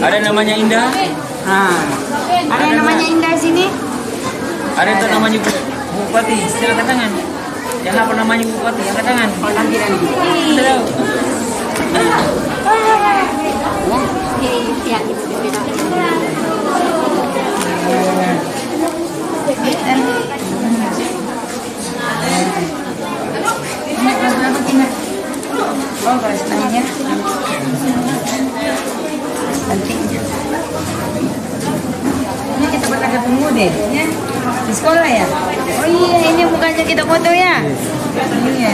Ada namanya Indah. Ada yang namanya Indah sini. Ada yang namanya Bupati. Silakan tangan. Yang apa namanya Bupati? Angkat tangan. Tampilan. Tahu. Oh, kelas namanya. Cantiknya. Ini kita pernah ketemu deh, ya? Di sekolah ya? Oh iya, ini bukannya kita foto ya? Iya.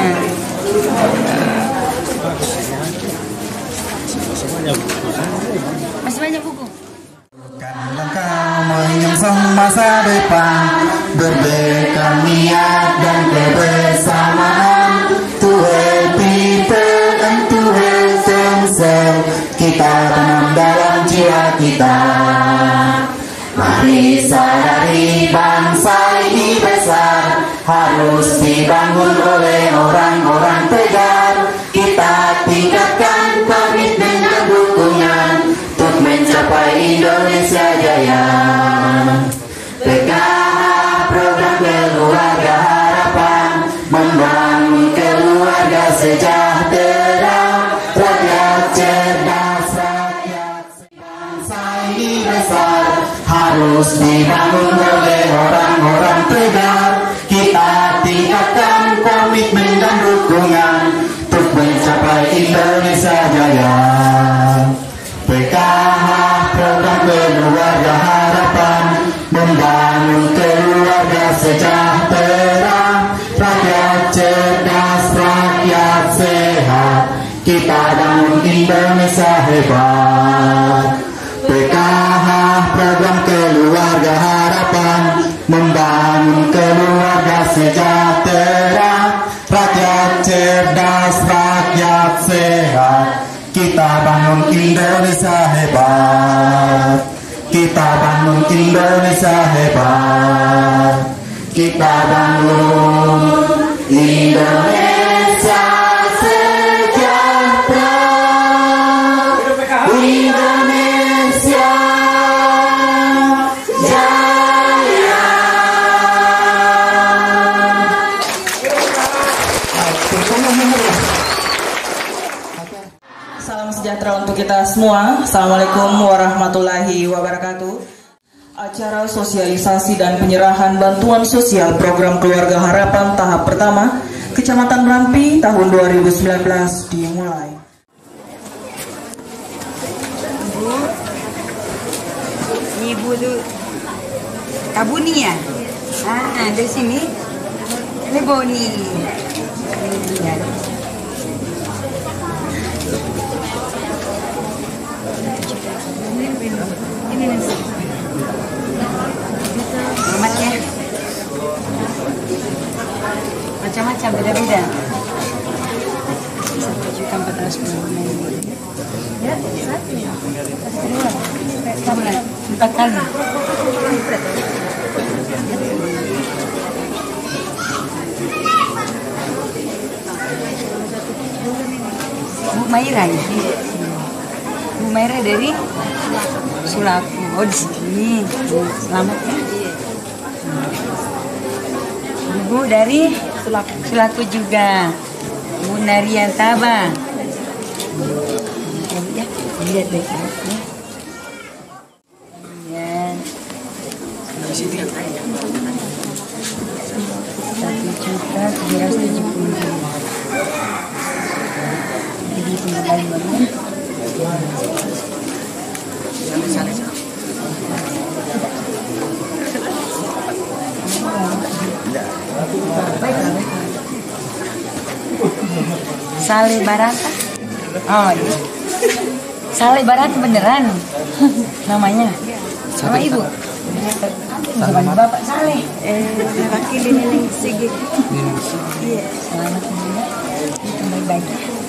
Masih banyak buku. Langkah menyongsong masa depan, berbekal niat dan kebersamaan. To help people and to help themselves, kita tanam dalam jiwa kita. Mari sadari bangsa ini besar, harus dibangun oleh orang-orang tegar. Kita tingkatkan komitmen dan dukungan untuk mencapai Indonesia Jaya. PKH program keluarga harapan, membangun keluarga sejahtera, rakyat cerdas, rakyat bangsa ini besar, harus dibangun oleh orang-orang tegar. Kita tingkatkan komitmen dan dukungan untuk mencapai Indonesia Jaya. PKH program keluarga harapan, membangun keluarga sejahtera, rakyat cerdas, rakyat sehat, kita bangun Indonesia hebat. PKH program keluarga harapan, membangun keluarga sejahtera, rakyat cerdas, rakyat sehat, kita bangun Indonesia hebat. Kita bangun Indonesia hebat. Kita bangun Indonesia sejahtera. Indonesia Jaya. Salam sejahtera untuk kita semua. Assalamualaikum warahmatullahi wabarakatuh. Acara sosialisasi dan penyerahan bantuan sosial program Keluarga Harapan tahap pertama Kecamatan Rampi tahun 2019 dimulai. Ibu tuh Kabuni ya? Dari sini. Ini Boni. Ya. Ini nasi. Selamat ya. Macam-macam beda-beda. 1.400.000. Ya, satu. Kedua. 4 kali. Bu Maira ya? Bu Maira dari Sulaku. Oh di sini. Selamat ya. Ibu dari Sulaku juga. Bu Nariantaba. Ya, lihat deh. Ya. 1.770.000. Jadi tinggal banget. Saleh Barata. Oh iya. Saleh Barata beneran namanya. Sama ibu. Sama bapak Saleh. Wakili Nenek Sigit. Iya. Selamat ya. Baik-baik.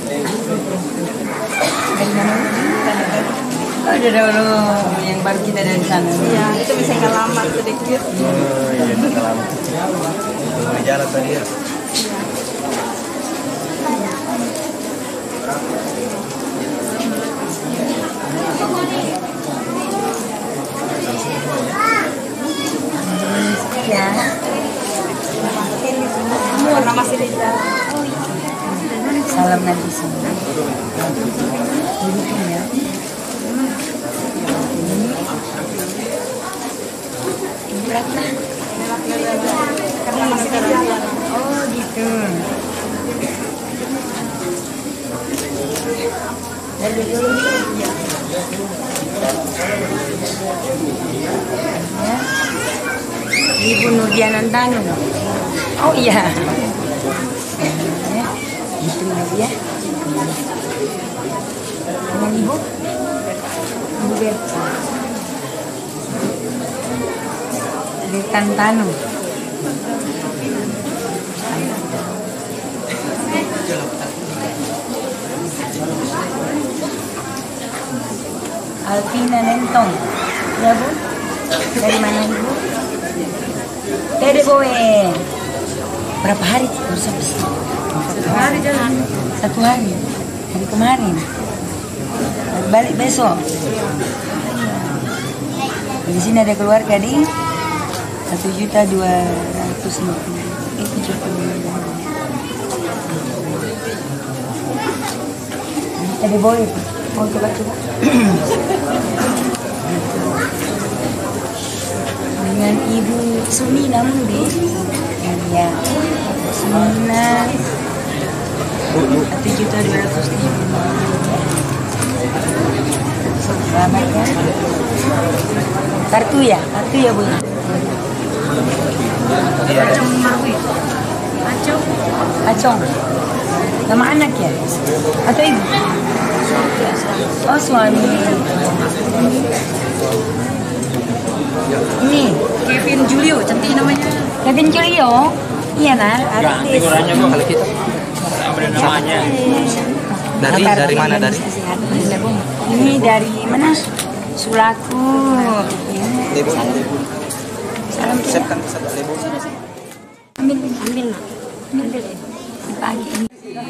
Dari mana? Oh, udah dulu yang baru kita dari sana. Iya, itu bisa ngalamat sedikit. Oh iya, ngalamat. Jalan tadi ya. Dari dulu ya. Ibu Nurdiana Tanu. Oh iya. Ya, itu lagi ya. Dengan ibu, ibu Berta. Berta Tanu. Alvina Nentong. Ya Bu? Dari mana Ibu? Dede Boe. Berapa hari baru sampai sini? 1 hari jalan. 1 hari. Hari kemarin. Balik besok. Di sini ada keluarga di 1.250.000. Dede Boe. Mau coba-coba. Dengan Ibu Sumina Mudi. Ya, Sumina 1.250.000. Selamat ya. Kartu ya Bu. Acong. Nama anak ya? Atau ibu? Oh suami. Ini Kevin Julio, cantik namanya. Kevin Julio? Iya nah, artis. Figurannya kok kalau kita ada namanya. Dari mana dari? Ini dari mana? Sulaku. Lebo. Salam. Siapkan satu lebo. Ambil nak. Ambil pagi ini.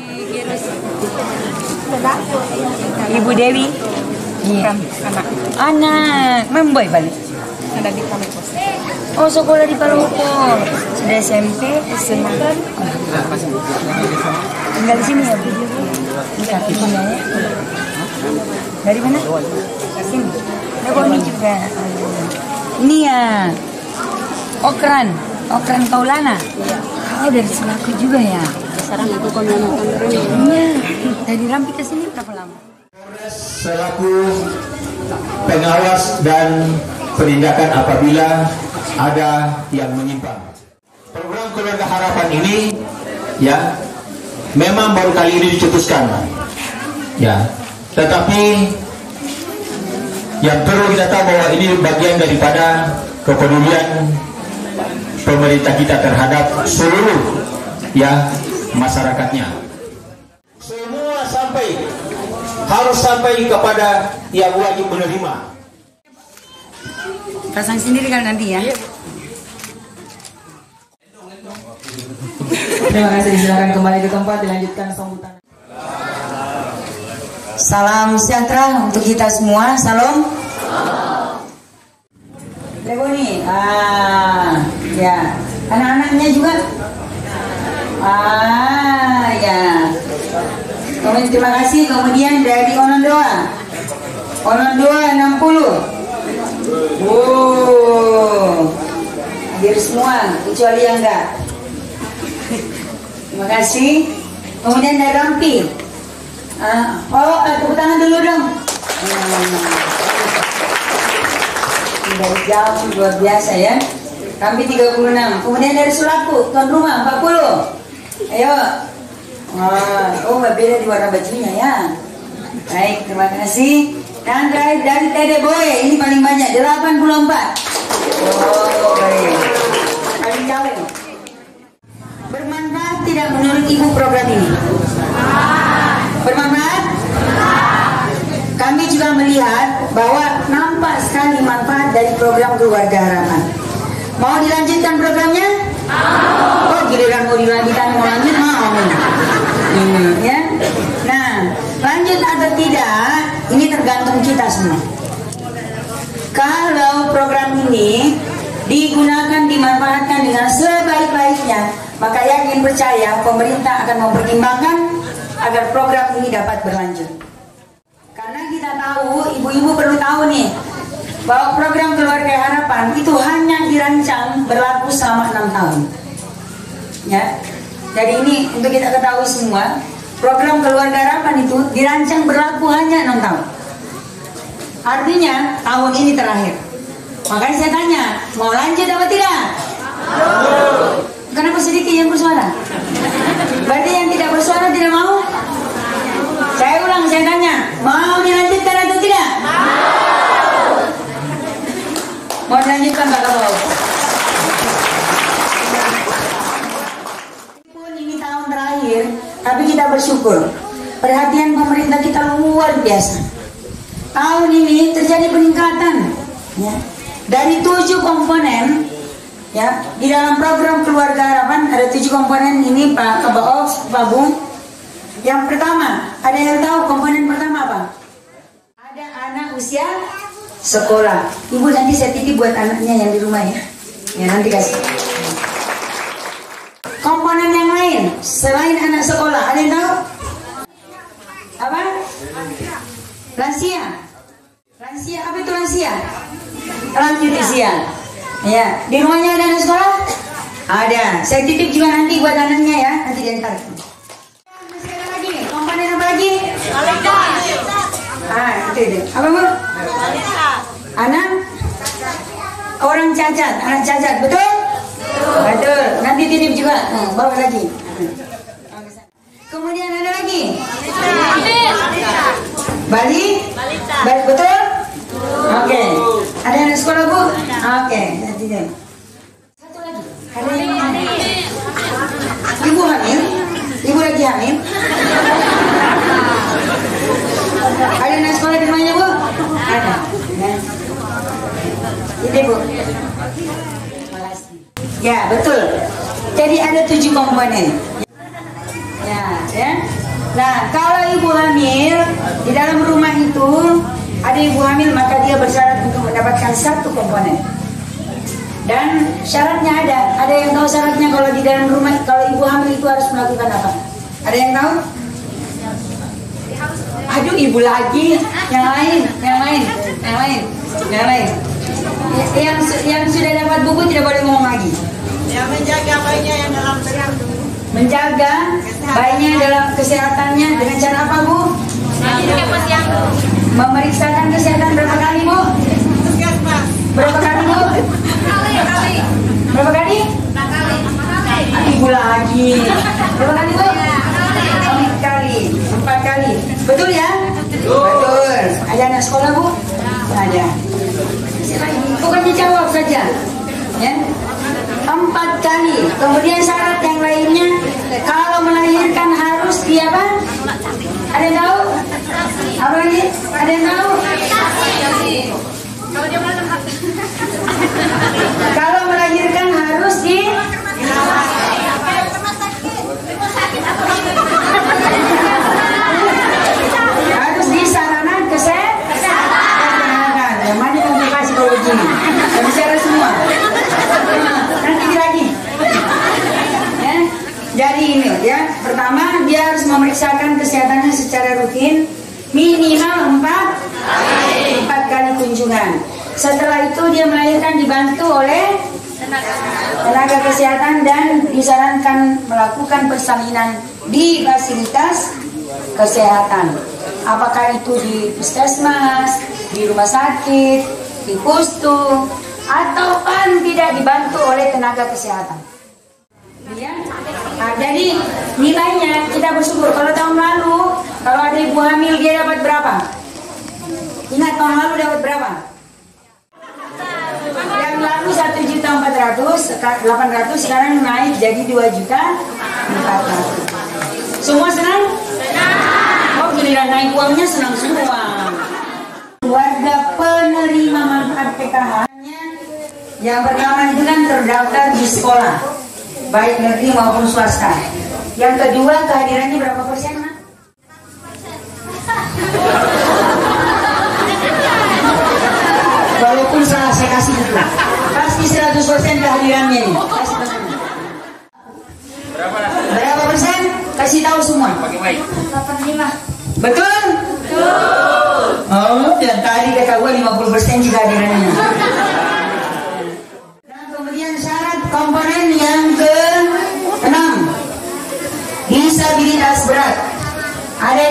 Ibu Dewi. Iya. Anak. Memboy balik. Ada di kampus. Oh, sekolah di Palopo. Sudah SMP, SMA. Tinggal di sini ya, Bu. Di kaki ya. Dari mana? Sini. Lebo ini juga. Ini ya. Okran Kaulana. Iya. Oh, dari Sulaku juga ya. Sekarang aku komentar iya. Dari Rampi ke sini berapa lama? Selaku pengawas dan penindakan apabila ada yang menyimpang. Program Keluarga Harapan ini ya memang baru kali ini dicetuskan. Ya. Tetapi yang perlu kita tahu bahwa ini bagian daripada kepedulian pemerintah kita terhadap seluruh ya masyarakatnya. Semua harus sampai kepada yang wajib menerima. Pasang sendiri kan nanti ya. Terima kasih, silakan kembali ke tempat dilanjutkan sambutan. Salam sejahtera untuk kita semua. Salam. Lebo nih. Ya. Anak-anaknya juga. Ya. Kemudian terima kasih. Kemudian dari Onon Doa 60. Hadir semua kecuali yang enggak. Terima kasih. Kemudian dari Rampi. Tepuk tangan dulu dong. Dari jauh luar biasa ya. Rampi 36. Kemudian dari Sulaku, tuan rumah 40. Ayo. Beda di warna bajunya ya. Baik, terima kasih. Dan dari Dede Boe, ini paling banyak 84. Oh, baik. Paling jauh. Bermanfaat tidak menurut Ibu program ini? Bermanfaat? Kami juga melihat bahwa nampak sekali manfaat dari program Keluarga Harapan. Mau dilanjutkan programnya? Oh, giliran mau dilanjutkan, mau lanjut mau. Ya. Nah, lanjut atau tidak, ini tergantung kita semua. Kalau program ini digunakan, dimanfaatkan dengan sebaik-baiknya, maka yakin percaya pemerintah akan mempertimbangkan agar program ini dapat berlanjut. Karena kita tahu, ibu-ibu perlu tahu nih, bahwa program Keluarga Harapan itu hanya dirancang berlaku selama 6 tahun. Ya. Jadi ini untuk kita ketahui semua, program Keluarga Harapan itu dirancang berlaku hanya 6 tahun. Artinya tahun ini terakhir. Makanya saya tanya, mau lanjut apa tidak? Kenapa sedikit yang bersuara? Berarti yang tidak bersuara tidak mau? Saya ulang, saya tanya, mau dilanjutkan atau tidak? Mau dilanjutkan Pak Kapol? Meskipun ini tahun terakhir, tapi kita bersyukur. Perhatian pemerintah kita luar biasa. Tahun ini terjadi peningkatan, ya. Dari 7 komponen, ya, di dalam program Keluarga Harapan ada 7 komponen ini Pak Kabaof, Pak Bung. Yang pertama, ada yang tahu komponen pertama apa? Ada anak usia sekolah. Ibu nanti saya titip buat anaknya yang di rumah ya. Ya nanti kasih. Komponen yang lain selain anak sekolah, ada yang tahu? Apa? Lansia. Lansia, apa itu lansia? Lanjut usia. Ya, di rumahnya ada anak sekolah? Ada. Saya titip juga nanti buat anaknya ya, nanti diantar. Masih ada lagi. Komponen apa lagi? Itu. Apa Bu? Anak orang cacat, anak cacat, betul? Betul. Nanti titip juga. Bawa lagi. Kemudian ada lagi. Bali? Bali betul? Oke. Ada anak sekolah Bu? Oke. Satu lagi. Ada yang hamil? Ibu hamil? Ibu lagi hamil? Ada anak sekolah di rumahnya Bu? Ada. Ini Bu. Ya betul. Jadi ada 7 komponen. Ya. Nah, kalau ibu hamil di dalam rumah itu ada ibu hamil, maka dia bersyarat untuk mendapatkan 1 komponen. Dan syaratnya ada. Ada yang tahu syaratnya kalau di dalam rumah, kalau ibu hamil itu harus melakukan apa? Ada yang tahu? Aduh, ibu lagi. Yang lain. Yang sudah dapat buku tidak boleh ngomong lagi. Yang menjaga bayinya yang dalam kandungan. Menjaga bayinya dalam kesehatannya dengan cara apa Bu? Memeriksakan kesehatan berapa kali Bu? Berapa kali Bu? Berapa kali? Ibu lagi. Berapa kali Bu? 4 kali. 4 kali. Betul ya? Betul. Ada anak sekolah Bu? Ada. Pokoknya jawab saja. Ya. 4 kali. Kemudian syarat yang lainnya, kalau melahirkan harus di apa? Ada yang tahu? Apa lagi? Ada yang tahu? Kalau melahirkan harus di sarana kesehatan. Yang mana yang dikasih kalau begini? Saya bicara semua. Nanti lagi. Ya. Jadi ini ya, pertama dia harus memeriksakan kesehatannya secara rutin minimal 4 kali kunjungan. Setelah itu dia melahirkan dibantu oleh tenaga kesehatan dan disarankan melakukan persalinan di fasilitas kesehatan. Apakah itu di puskesmas, di rumah sakit, di pustu, atau kan tidak dibantu oleh tenaga kesehatan. Ya. Nah, jadi nilainya kita bersyukur. Kalau tahun lalu, kalau ada ibu hamil dia dapat berapa? Ingat tahun lalu dapat berapa? Yang lalu 1.400.800, sekarang naik jadi 2.400.000. Semua senang? Senang. Oh, giliran naik uangnya senang semua. Warga penerima manfaat PKH yang pertama itu kan terdaftar di sekolah, baik negeri maupun swasta. Yang kedua, kehadirannya berapa persen, Mak? Walaupun salah saya kasih itu, pasti 100% kehadirannya ini. Berapa persen? Kasih tahu semua. 85. Betul? Oh, dan tadi kata gue 50% juga kehadirannya. Nah, kemudian syarat komponen yang ke-6, disabilitas berat.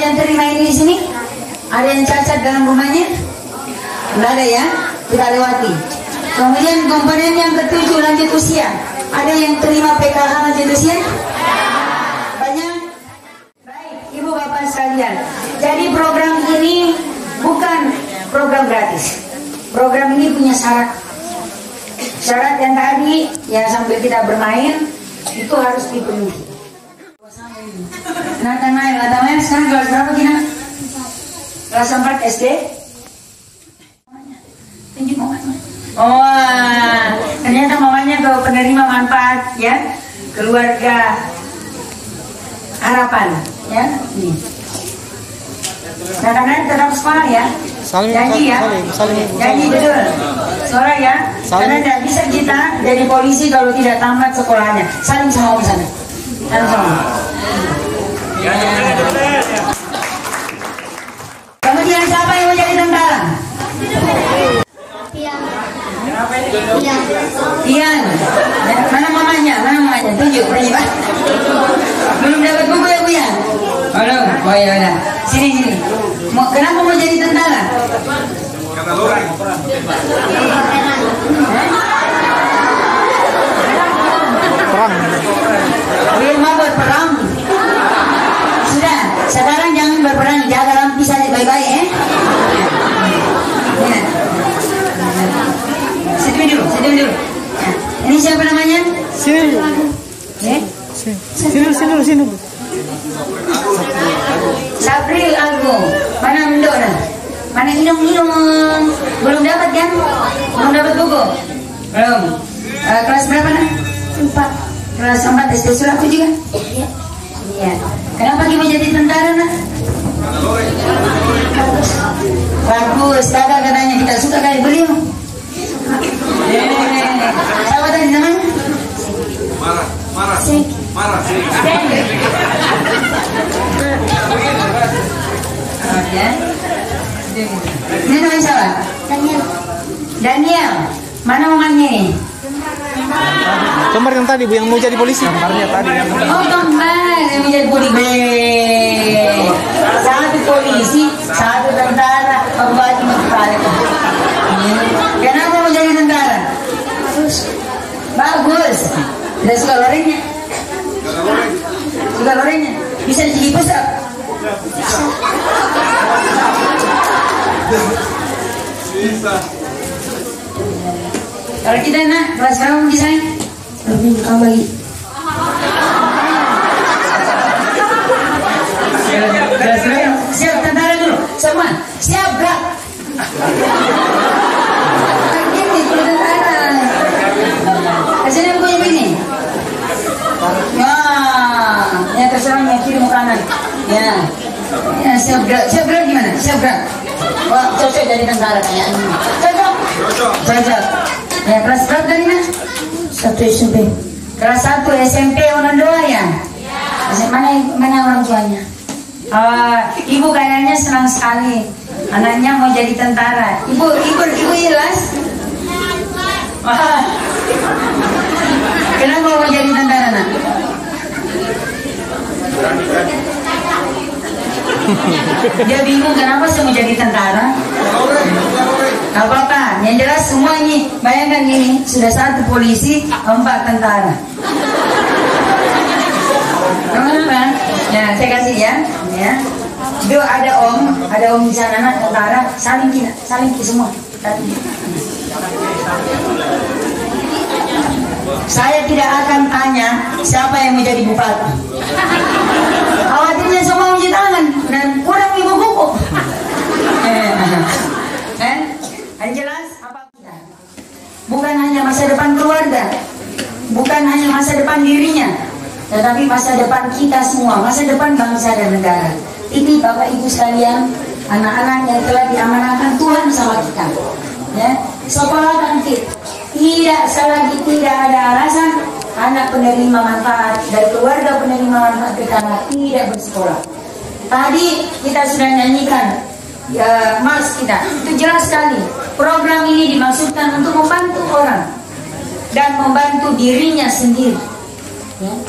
yang terima ini di sini? Ada yang cacat dalam rumahnya? Enggak ada ya? Kita lewati. Kemudian komponen yang ketujuh, lanjut usia. Ada yang terima PKH lanjut usia? Banyak? Baik, Ibu Bapak sekalian. Jadi program ini bukan program gratis. Program ini punya syarat. Syarat yang tadi ya sambil kita bermain itu harus dipenuhi. Natanael sekarang kelas berapa Gina? Kelas 4 SD? Tunjuk mamanya. Oh, ternyata mamanya ke penerima manfaat ya, keluarga harapan ya. Ini. Natanael tetap sekolah ya. Janji ya. Janji betul. Suara ya. Karena tidak bisa kita jadi polisi kalau tidak tamat sekolahnya. Saling sama di sana. Saling sama. Kemudian siapa yang mau jadi tentara? Ian. Mana mamanya? Tunjuk. Belum dapat buku ya Bu ya? Belum. Oh ya udah. Sini. Kenapa mau jadi tentara? Karena loreng. Perang. Mau berperang. Sudah, sekarang jangan berperang, jaga rampi saja baik-baik ya. Sini dulu. Nah, ini siapa namanya? Sini. Sini. Sabril Algo. Mana Mendona? Mana minum? Belum dapat kan? Belum dapat buku? Belum. Kelas berapa nak? 4. Kelas 4 SD Suraku juga? Iya. Kenapa kita jadi tentara nak? Bagus. Kakak katanya kita suka kayak beliau. Siapa tadi namanya? Marah. Oke. Ini namanya siapa? Daniel. Mana mamanya ini? Kembar yang tadi Bu yang mau jadi polisi. Kembarnya tadi. Oh kembar yang mau jadi polisi. Satu polisi, satu tentara. Pembantu kepala. Kenapa mau jadi tentara? Bagus. Tidak suka lorengnya. Suka lorengnya. Bisa jadi pusat. Bisa. Kalau kita nak kelas berapa mungkin saya? Lebih lagi. Kelas berapa? Siap tentara dulu. Semua siap gerak. Ini tentara. Kasih bukunya begini. Ya terserah yang kiri mau kanan. Ya siap gerak gimana? Siap gerak. Wah cocok jadi tentara kayaknya. Cocok. Ya kelas berapa tadi nak? 1 SMP. Kelas 1 SMP orang doa ya? Mana orang tuanya? Ibu kayaknya senang sekali. Anaknya mau jadi tentara. Ibu ikhlas? Kenapa mau jadi tentara nak? Dia bingung kenapa saya mau jadi tentara. Gak apa-apa, yang jelas semua ini. Bayangkan ini, sudah 1 polisi, 4 tentara. Teman-teman, ya saya kasih ya. Itu ada om di sana nak tentara, saling semua. Saya tidak akan tanya siapa yang menjadi bupati. Khawatirnya semua mencuci tangan dan kurang ibu buku. Yang jelas apa kita? Bukan hanya masa depan keluarga, bukan hanya masa depan dirinya, tetapi masa depan kita semua, masa depan bangsa dan negara. Ini Bapak Ibu sekalian, anak-anak yang telah diamanahkan Tuhan sama kita. Ya, sekolahkan kita. Tidak ada alasan anak penerima manfaat dari keluarga penerima manfaat pertama tidak bersekolah. Tadi kita sudah nyanyikan Mas kita, itu jelas sekali. Program ini dimaksudkan untuk membantu orang dan membantu dirinya sendiri. Ya.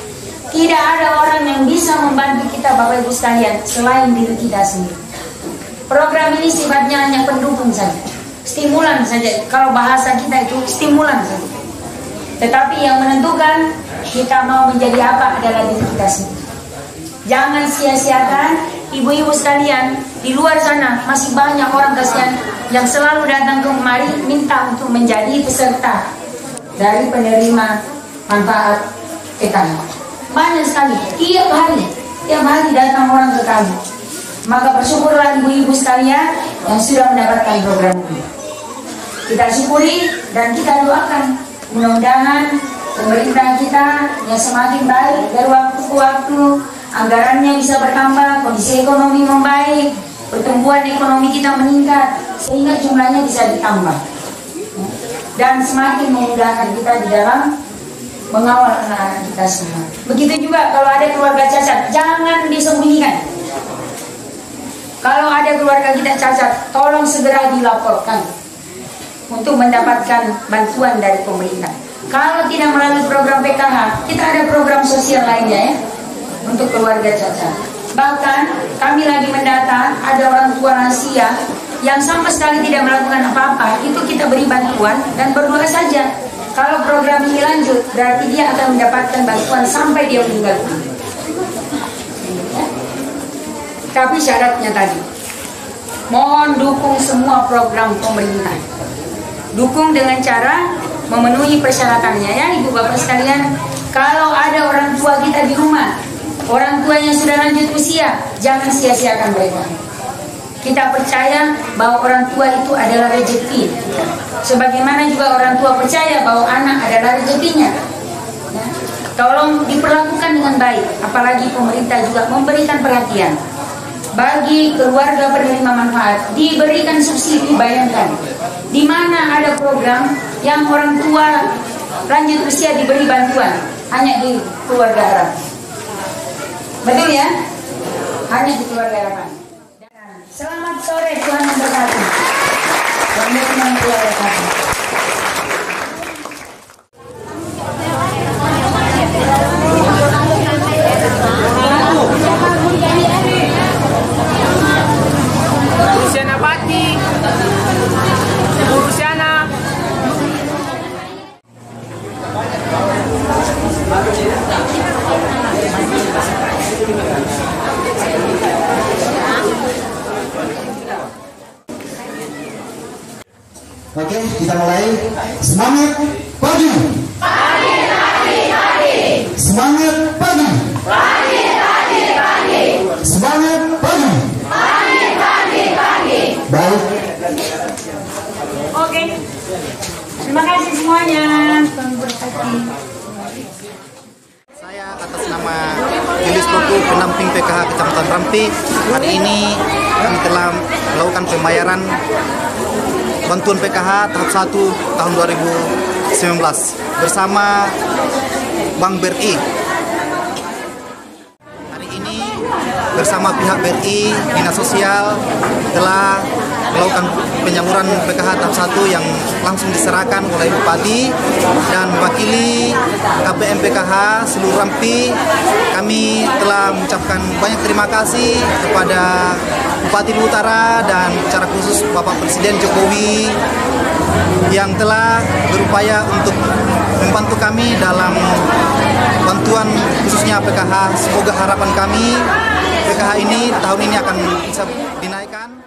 Tidak ada orang yang bisa membantu kita Bapak Ibu sekalian selain diri kita sendiri. Program ini sifatnya hanya pendukung saja, stimulan saja. Kalau bahasa kita itu stimulan saja. Tetapi yang menentukan kita mau menjadi apa adalah diri kita sendiri. Jangan sia-siakan ibu-ibu sekalian, di luar sana masih banyak orang kasihan yang selalu datang kemari minta untuk menjadi peserta dari penerima manfaat PKH. Banyak sekali, tiap hari datang orang ke kami. Maka bersyukurlah ibu-ibu sekalian yang sudah mendapatkan program ini. Kita syukuri dan kita doakan mudah-mudahan pemerintah kita yang semakin baik dari waktu ke waktu, anggarannya bisa bertambah, kondisi ekonomi membaik, pertumbuhan ekonomi kita meningkat sehingga jumlahnya bisa ditambah dan semakin memudahkan kita di dalam mengawal anak-anak kita semua. Begitu juga kalau ada keluarga cacat, jangan disembunyikan. Kalau ada keluarga kita cacat, tolong segera dilaporkan untuk mendapatkan bantuan dari pemerintah. Kalau tidak melalui program PKH, kita ada program sosial lainnya ya, untuk keluarga cacat. Bahkan kami lagi mendata ada orang tua lansia yang sama sekali tidak melakukan apa-apa, itu kita beri bantuan dan berdoa saja. Kalau program ini lanjut, berarti dia akan mendapatkan bantuan sampai dia meninggal. Tapi syaratnya tadi, mohon dukung semua program pemerintah. Dukung dengan cara memenuhi persyaratannya ya ibu bapak sekalian. Kalau ada orang tua kita di rumah, orang tuanya sudah lanjut usia, jangan sia-siakan mereka. Kita percaya bahwa orang tua itu adalah rezeki. Sebagaimana juga orang tua percaya bahwa anak adalah rezekinya. Ya. Tolong diperlakukan dengan baik. Apalagi pemerintah juga memberikan perhatian. Bagi keluarga penerima manfaat, diberikan subsidi. Bayangkan, di mana ada program yang orang tua lanjut usia diberi bantuan, hanya di keluarga harapan. Betul ya? Hanya di keluarga harapan. Selamat sore, Tuhan memberkati. Tuhan memberkati. Luciana Pati, Luciana. Oke, kita mulai. Semangat pagi. Pagi, pagi, pagi. Semangat pagi. Pagi, pagi, pagi. Semangat pagi. Pagi, pagi, pagi. Baik. Oke. Terima kasih semuanya. Tuhan berkati. Saya atas nama Julius Tuku, pendamping PKH Kecamatan Rampi. Hari ini kami telah melakukan pembayaran bantuan PKH tahap 1 tahun 2019 bersama Bank BRI. Hari ini bersama pihak BRI, Dinas Sosial telah melakukan penyaluran PKH tahap 1 yang langsung diserahkan oleh Bupati dan mewakili KPM PKH seluruh Rampi. Kami telah mengucapkan banyak terima kasih kepada Bupati Luwu Utara dan secara khusus Bapak Presiden Jokowi yang telah berupaya untuk membantu kami dalam bantuan khususnya PKH. Semoga harapan kami PKH ini tahun ini akan bisa dinaikkan.